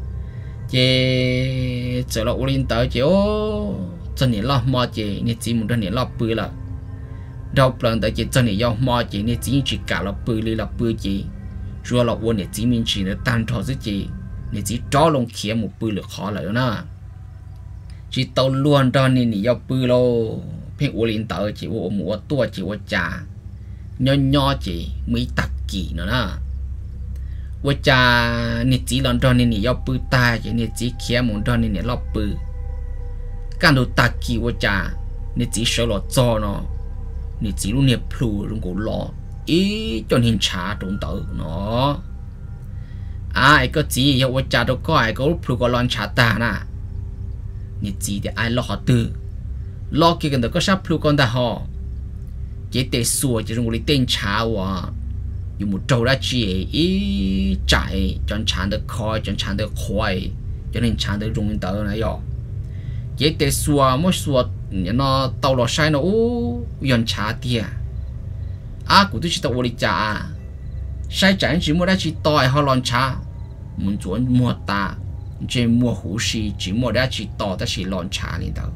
chế giờ là lên tới chế ô cho nhiệt lo mò chế nhiệt chỉ một đợt nhiệt lo bự là đâu lần tới chế cho nhiệt do mò chế nhiệt chỉ chỉ cả là bự li là bự chế chúa là uốn nhiệt chỉ mình chỉ là tan thọ chứ chế nhiệt chỉ cho lông kia một bự là khó lại nữa chỉ tàu luôn cho nên nhiệt do bự lô phim uốn lên tới chế uốn mua tua chế uốn trà nho nho chế mấy tắc kỳ nữa nèว่าจะนิจิลอนดอนนี่ยอปืตายอย่างนิจิเขียมอนดอนนี่ลอบปืการดูตากีว่าจะนิจิเชลอจอเนาะนิจิลูเนี่ยพลูลงกูรออีจนเห็นชาตรงเตอเนาะอ่าไอ้ก็จียว่าจะตัวก็ไอ้ก็พลูก็ลอนชาตาน่ะนิจิเดี๋ยวไอ้รอตือรอกี่กันเดี๋ยวก็ชอบพลูกันแต่หอ chỉ để xua chỉ dùng cái tên chả wa dùng một trâu đã chỉ ý chạy chọn chán được khói chọn chán được khoai cho nên chán được dùng tờ này rồi chỉ để xua mỗi xua nó tàu lò sai nó u yon chả tia à cũng tôi chỉ tàu đi chả sai chán chỉ mua đã chỉ tỏi họ lon chả muốn chuẩn mua ta trên mua hủ xì chỉ mua đã chỉ tỏi ta chỉ lon chả lên tàu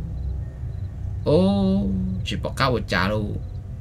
ô chỉ bỏ cao một chả đâu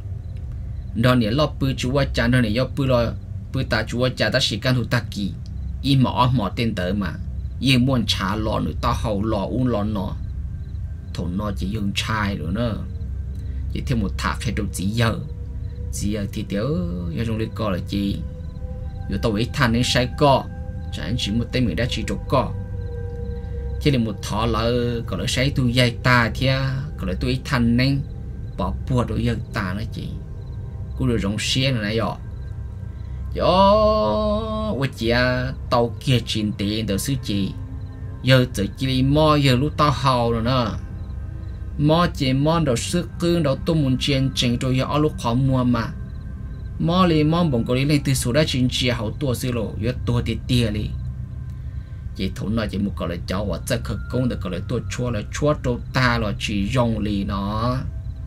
đó này lo bự chúa chả đó này do bự lo bự ta chúa chả ta chỉ cần thủ ta kỳ y mỏ mỏ tên tới mà y muốn chả lò nữa ta hậu lò uống lò nọ thằng nó chỉ dùng chai rồi nữa chỉ thêm một thạc hay đâu chỉ giờ chỉ giờ thì tiểu giờ trong đây co là gì giờ tao ấy than nên sai co chẳng chỉ một tên mình đã chỉ trục co thế là một thọ lỡ còn là sai tôi dây ta thì còn là tôi than nên bỏ bùa đối dân ta nữa chị cũng được rong xe này rồi giờ tôi chỉ tàu kia chuyển tiền từ xứ chị giờ tự chỉ mò giờ lúc tao hầu rồi nè mò chỉ mò đầu sức cương đầu tôi muốn chiến tranh rồi giờ lúc họ mua mà mò li mò bông có lên từ số đã chiến chia hậu tua xí lộ giờ tua tiệt tiệt li chỉ thốn nói chỉ một cái là cháu và chắc khởi công được cái là tua chua là chua trâu ta là chỉ rong li nó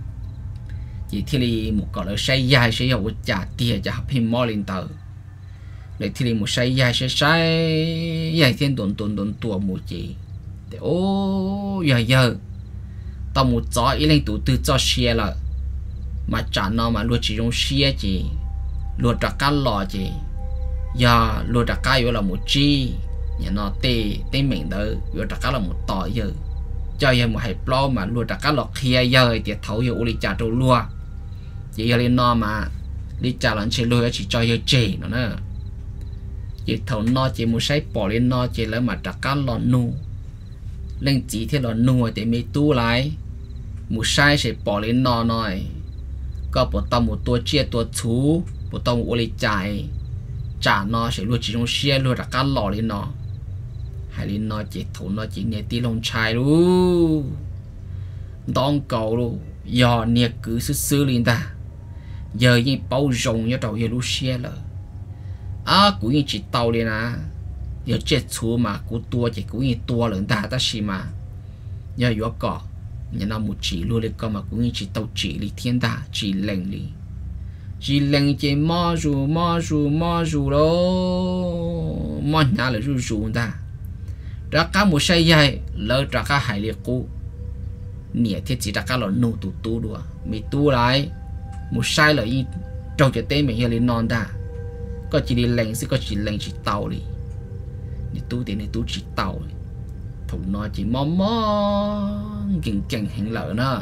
chỉ thì li một cái là say dài say hậu trả tiền trả phim mò lên tờ để thì một say dài say say dài thiên tuần tuần tuần tua một chỉ để ô giờ giờ tao một gió ý lên tụ tư cho xe là mà trả nó mà luôn chỉ dùng xe chỉ luôn trả cá lò chỉ giờ luôn trả cá yếu là một chi nhà nó tê tê mình đó yếu trả cá là một tỏi giờ cho giờ một hai plo mà luôn trả cá lò kia giờ thì thấu giờ uli trả trâu lúa chỉ giờ lên nó mà đi trả lần chơi lúa chỉ cho giờ chè nó nữa chỉ thấu nó chỉ một say bỏ lên nó chỉ lấy mà trả cá lò nu lên chỉ thế lò nu để mấy tu lại một sai sẽ bỏ lên nó nói có bộ tàu một tua chia tua chú bộ tàu một lấy chạy trả nó sẽ luôn chỉ trong xe luôn đặt cá lò lên nó hay lên nó chỉ thủ nó chỉ nghe tí lông chai luôn đón cầu luôn giờ nè cứ xứ xứ lên ta giờ như bao rồng như đầu giờ lúc xe là à cũng như chỉ tàu lên à giờ chết chú mà cũng tua chỉ cũng như tua lớn ta ta xí mà giờ yếu cỏ nhà nào một chỉ luôn lên con mà cũng như chỉ tàu chỉ li thiên đà chỉ lệnh li chỉ lệnh chỉ mò rù mò rù mò rù đó mò nhà là rù rù ta ra cá một say dài lỡ ra cá hải liệt cũ nè thiết chỉ ra cá là nô tụ tụ đùa mi tu lại một say là in trong cái tên mình lên non ta có chỉ đi lệnh sẽ có chỉ lệnh chỉ tàu đi đi tu thì đi tu chỉ tàu thủ nó chỉ mò mò kinh kinh hình lỡ nữa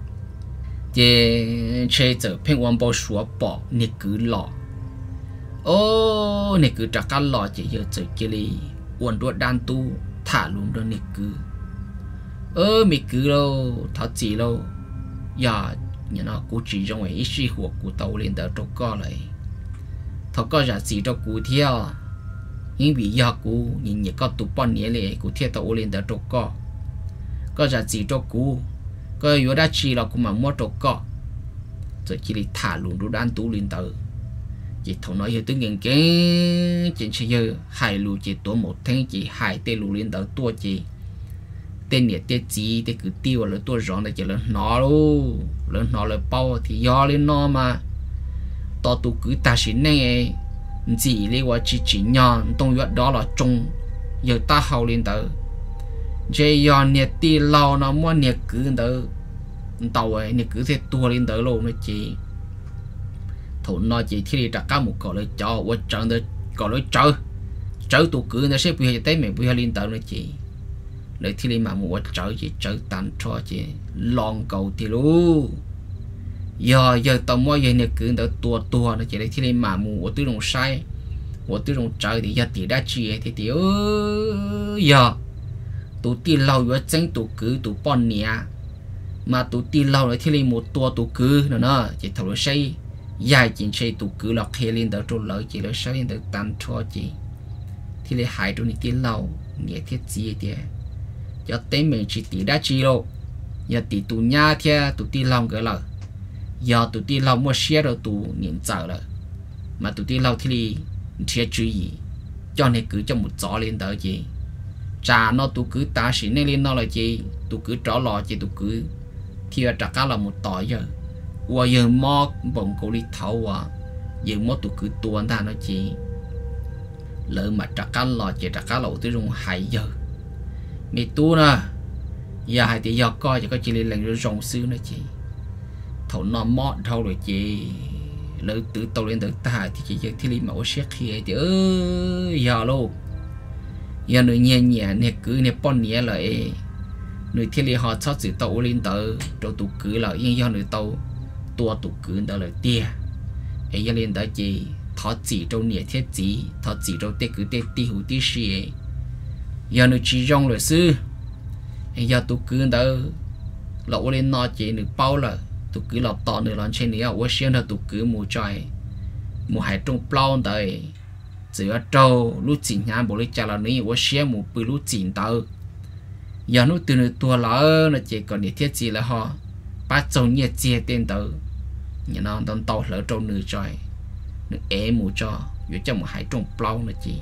chế chế giờ phim quan bao số bỏ nè cứ lọ ô nè cứ trả cá lọ chỉ giờ giờ kia đi uốn đuôi đan tu thả luôn đó nè cứ ơ mày cứ đâu tháo chỉ đâu giờ nhà nó cũng chỉ trong ấy suy hoạt của tàu lên tới trâu co lại tháo co giả chỉ cho cụ theo nhưng vì giờ cụ nhìn nhẹ có tụ bọn nhẹ lệ cụ theo tàu lên tới trâu co có giả chỉ cho cụ có yếu đã chỉ là cụ mà mua trâu co rồi chỉ đi thả luôn đuôi đan tu lên tới chỉ thằng nói giờ tôi nghe cái chuyện chơi giờ hai lù chỉ tổ một tháng chỉ hai tên lù lên tới tua chỉ tên nhẹ tên gì tên cứ tiêu là tua rong để chỉ là nó luôn lớn nó là bao thì do lên nó mà to tụ cứ ta xin này gì liên quan chỉ chỉ nhon tông yếu đó là trung giờ ta hậu lên tới chơi do nhẹ ti lâu nó mua nhẹ cứ tới tàu ấy nhẹ cứ thế tua lên tới luôn nó chỉ thủ nó chỉ thì đặt cá một cỏ lấy cho và chẳng được cỏ lấy chơi chơi tụ cứ nó sẽ bị tới mình bị lên tới nó chỉ lấy thì mà một chơi chỉ chơi tan cho chỉ lon cầu thì luôn giờ giờ tao mua giờ này cứ tới tua tua nó chỉ lấy thì mà một tư đồng sai một tư đồng chơi thì giờ thì đã chia thì thì giờ tụ ti lâu với tránh tụ cứ tụ bọn nhẹ mà tụ ti lâu lấy thì một tua tụ cứ nữa nó chỉ thầu nó say dài chỉ chơi tụ cứ lọc hè lên tới trôn lợi chỉ là say lên tới tan cho chỉ thì lấy hai trôn ti lâu nghĩa thiết gì thì cho tên mình chỉ tỷ đã chi đâu giờ tỷ tụ nhà thì tụ ti lâu cái là giờ tụi ti lâu mua xe rồi tụ nhìn giờ rồi mà tụi ti lâu thì đi chia chữ gì cho nên cứ cho một gió lên tới chị trà nó tụi cứ ta xí nên lên nó là chị tụi cứ trỏ lò chị tụi cứ thì trả cá là một tỏi giờ và giờ mò bông cổ đi thấu à giờ mò tụi cứ tuôn ra nó chị lỡ mà trả cá lò chị trả cá lẩu tới rung hai giờ mày tu nè giờ hai thì giờ coi chỉ có chỉ lên rồi rong xứ nữa chị thầu nó mót thâu rồi chị lỡ tự tàu lên tự ta thì chị giờ thì đi mẫu xét kia thì ơi giờ luôn giờ người nhẹ nhẹ nè cứ nè pon nhẹ lại người thì họ chót sự tàu lên tự rồi tụ cứ là yên do người tàu tua tụ cứ đó là tia ấy giờ lên tới chị thọ chỉ trong nhẹ thiết chỉ thọ chỉ trong tê cứ tê ti hủ ti xì giờ người chỉ rong rồi sư ấy giờ tụ cứ đó lẩu lên nó chị người bao là tụ cứ lọt tọ nữa lần trên này ở xuyên là tụ cứ mù trời mù hải trong plau tới chỉ ở trâu lúc chỉnh nhà bộ lấy trả là ní ở xuyên mù bự lúc chỉnh tới giờ nó từ nơi tua lỡ là chỉ còn để thiết gì là họ bắt trâu nhiệt chia tên tới nhà nó đang tàu lỡ trâu nửa trời nửa é mù cho vừa cho một hải trong plau là chị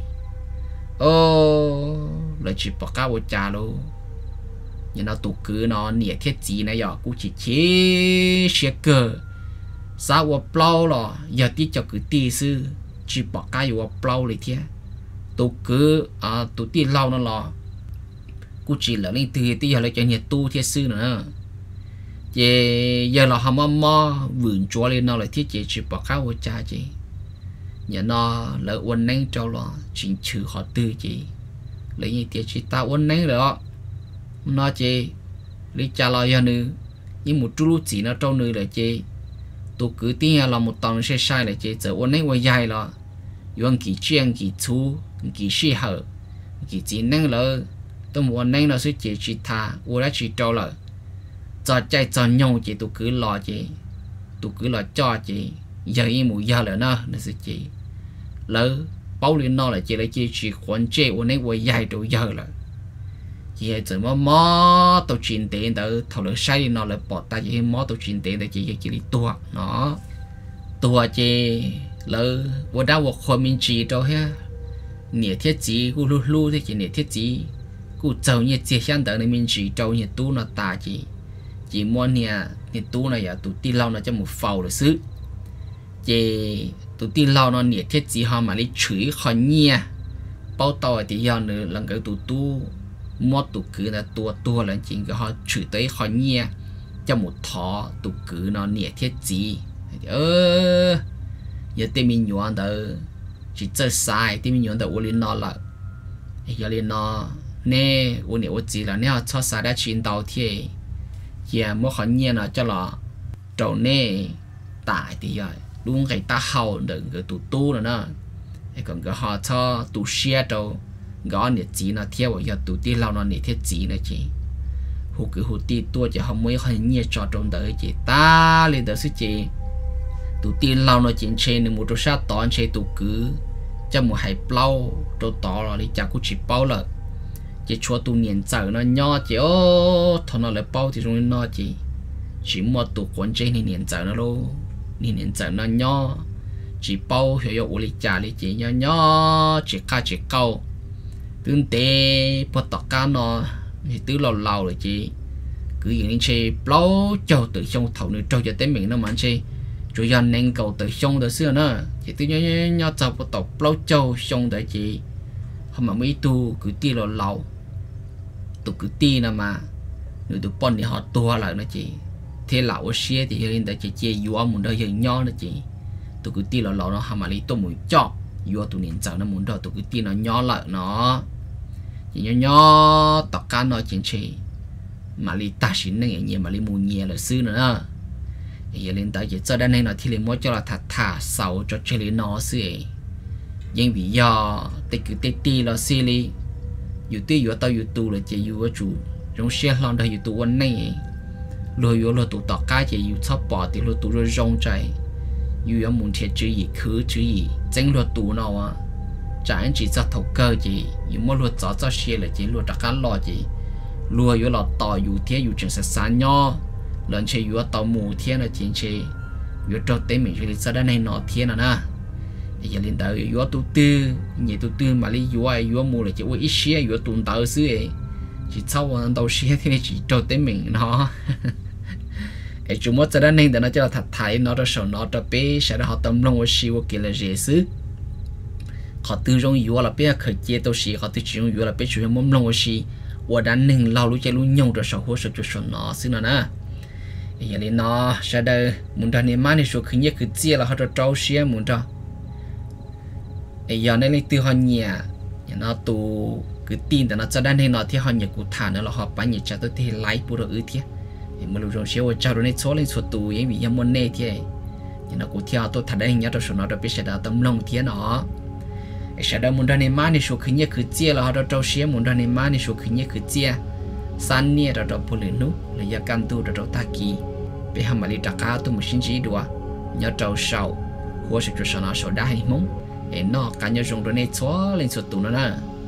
ô là chỉ bỏ cá vào trà luôn nhà nó tụ cứ nó nhẹ thiết gì này giờ cũng chỉ chế xe cờ sao vào plau rồi giờ tí cho cứ tí sư chỉ bỏ cái vào plauเลยthế tụ cứ à tụ tí lâu nó là cũng chỉ là lên từ tí giờ lại cho nhiệt tu thiết sư nữa về giờ là hàm mò vườn chúa lên nó lại thiết chế chỉ bỏ cái vào cha chị nhà nó là uốn nén cho nó chỉnh trừ họ tư chị lấy như thế chỉ ta uốn nén rồi nó chị lý trả lời cho nữ nhưng một chút lúc chỉ nó trâu nữ là chị tôi cứ tin là một tuần sẽ sai là chị giờ ôn ấy qua dài là dùng kỳ chuyên kỳ chú kỳ suy hở kỳ chỉ năng là tôi muốn năng là sẽ chị chỉ thà ôn đã chỉ trâu là cho chạy cho nhau chị tôi cứ lo chị tôi cứ lo cho chị giờ như một giờ là nó là sẽ chị lỡ bao lên nó là chị là chị chỉ khoản chị ôn ấy qua dài rồi giờ là chị chỉ mò mò tàu chuyển tiền tới thầu lỡ sai nó là bỏ tay chị mò tàu chuyển tiền tới chị chỉ đi tua nó tua chị lỡ vừa đau vừa khó mình chỉ cho ha nhẹ thiết chỉ cô lu lu thì chị nhẹ thiết chỉ cô giàu nhẹ chỉ hiện tại này mình chỉ cho nhẹ tu nó ta chị chị mua nhẹ nhẹ tu này giờ tụ ti lâu nó cho một phao là xứ chị tụ ti lâu nó nhẹ thiết chỉ họ mà đi chửi họ nhẹ bao tàu thì giờ nữa lần cái tụ tu mua tụ cứ là tua tua là chính cái họ chửi tới họ nhẹ cho một thọ tụ cứ nó nhẹ thiết gì ơ giờ tên mình nhọn đó chỉ chơi sai tên mình nhọn đó uống lên nó là giờ lên nó nè uống nhiều gì là nè cho sai đã chuyển đầu thì giờ mua họ nhẹ nó cho là trâu nè tại thì giờ đúng cái ta hậu đừng cái tụ tu nữa nè còn cái họ cho tụ xe đâu gõ nhiệt chỉ nó theo giờ tụ ti lao nó nhiệt thiết chỉ này chị hụt cứ hụt ti tua chỉ không mấy hơi nhiệt cho trong đời chị ta lên đời sư chị tụ ti lao nó chuyện trên nên một chỗ sát tón chơi tụ cứ cho một hai bao chỗ tỏ rồi đi chả cũng chỉ bao là chị cho tụ niệm giờ nó nho chị ô thằng nó lại bao thì trong nó chị chỉ mua tụ quần chơi nên niệm giờ nó luôn niệm giờ nó nho chỉ bao hiểu hiểu uli trả đi chị nho nho chỉ ca chỉ câu tương tế bắt tóc cá nó thì tứ lầu lầu rồi chị cứ những anh chơi bao châu từ trong thầu nữa trâu cho tới mình nó mà anh chơi chủ yếu nên cầu từ trong từ xưa nữa chị tứ nhớ nhớ cho bắt tóc bao châu trong đấy chị không mà mấy tu cứ ti lầu lầu tu cứ ti nè mà người tu pon thì họ tua lại nữa chị thế lão xe thì hiện tại chị chơi vua muốn đời hiện nho nữa chị tu cứ ti lầu lầu nó hàm mà lấy tôi mũi chọ vua tu niệm giờ nó muốn đời tu cứ ti nó nho lại nó chỉ nhỏ nhỏ tóc cá nó trên chơi mà li ta xin này nhiều mà li mù nhẹ là xứ nữa giờ lên tới chỉ cho đàn này nó thì li mỗi cho là thả thả sầu cho chơi li nó xứ nhưng vì do tê cứ tê tê là xí li dù tê dù tao dù tu là chỉ dù ở chủ trong xe lon đây dù tu anh này rồi dù là tu tóc cá chỉ dù sắp bỏ thì rồi tu rồi rong chạy dù ở muốn thiệt chữ gì cứ chữ gì tranh luật tu nào à chẳng chỉ cho thầu cơ gì dù mỗi luật gió cho xe là chỉ luật đặc cá lo gì lùa dù là tỏi dù thế dù chẳng sẽ sáng nho lần chơi dù tàu mù thế là chuyện chơi yếu trâu tế mình chỉ sao đây này nọ thiên à na giờ lên đầu yếu tu tư nhẹ tu tư mà lấy yếu yếu mua là chỉ ít xía yếu tuần đầu xứ ấy chỉ sau đầu xía thì chỉ trâu tế mình nó ấy chúng mất ra nên để nó cho thật thái nó cho sầu nó cho bé sẽ họ tâm lòng của siêu kia là dễ xứ họ tư trong yếu là bé khởi chế tôi xí họ tư trong yếu là bé chủ yếu mong lòng của xí và đàn nên lao lũ chơi lũ nhung cho sầu hồ sầu cho sầu nó xứ nó nè giờ lên nó sẽ đây muốn ra nên mang đi số khởi nhất khởi chế là họ cho trâu xía muốn cho ấy giờ nên từ họ nhà nó tụ cứ tin để nó cho đàn nên nó thì họ nhà cụ thả nó là họ bán nhà cho tôi thì lấy bù đồ ư thiệt mà lúc rồi xíu cháu rồi này số lên số tù ấy vì em muốn nè thì nhưng nó cũng theo tôi thật đấy nhớ tôi số nó được biết sẽ đã tâm lòng thì nó sẽ đã muốn ra này mà này số khứ nhớ khứ chia là họ đã trâu xía muốn ra này mà này số khứ nhớ khứ chia san nhẹ đã trâu phù lửa nú là giờ can tu đã trâu ta kỳ bị hàm mà đi trả cá tôi một xin chỉ đùa nhớ trâu sầu hoa sẽ cho số nó số đa hay mông ấy nó cả nhớ dùng rồi này số lên số tù nó nè